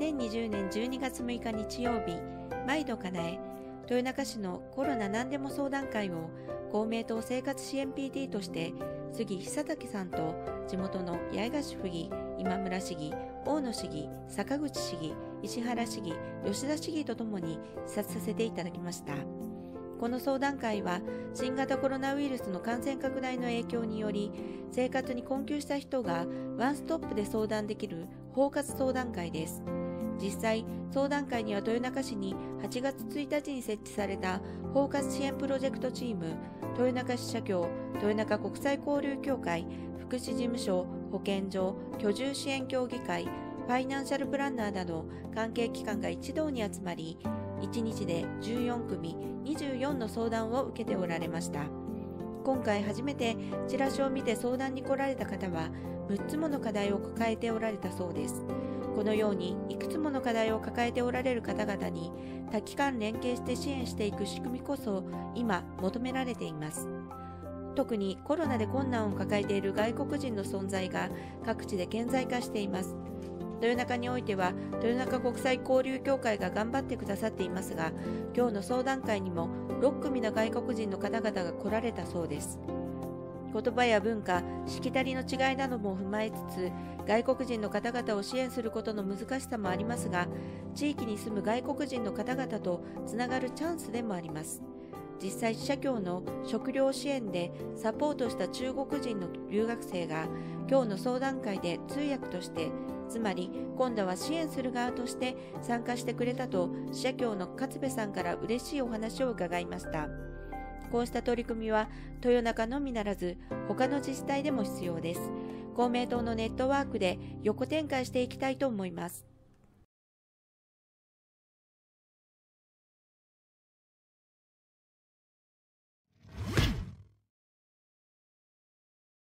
2020年12月6日日曜日、毎度かなえ、豊中市のコロナ何でも相談会を公明党生活支援 PT として杉久武さんと地元の八重樫府議、今村市議、大野市議、坂口市議、石原市議、吉田市議とともに視察させていただきました。この相談会は新型コロナウイルスの感染拡大の影響により生活に困窮した人がワンストップで相談できる包括相談会です。実際、相談会には豊中市に8月1日に設置された包括支援プロジェクトチーム、豊中市社協、豊中国際交流協会、福祉事務所、保健所、居住支援協議会、ファイナンシャルプランナーなど関係機関が一堂に集まり、1日で14組24の相談を受けておられました。今回初めてチラシを見て相談に来られた方は6つもの課題を抱えておられたそうです。このようにいくつもの課題を抱えておられる方々に多機関連携して支援していく仕組みこそ今求められています。特にコロナで困難を抱えている外国人の存在が各地で顕在化しています。豊中においては豊中国際交流協会が頑張ってくださっていますが、今日の相談会にも6組の外国人の方々が来られたそうです。言葉や文化、しきたりの違いなども踏まえつつ、外国人の方々を支援することの難しさもありますが、地域に住む外国人の方々とつながるチャンスでもあります。実際、社協の食料支援でサポートした中国人の留学生が今日の相談会で通訳として、つまり今度は支援する側として参加してくれたと社協の勝部さんから嬉しいお話を伺いました。こうした取り組みは豊中のみならず他の自治体でも必要です。公明党のネットワークで横展開していきたいと思います。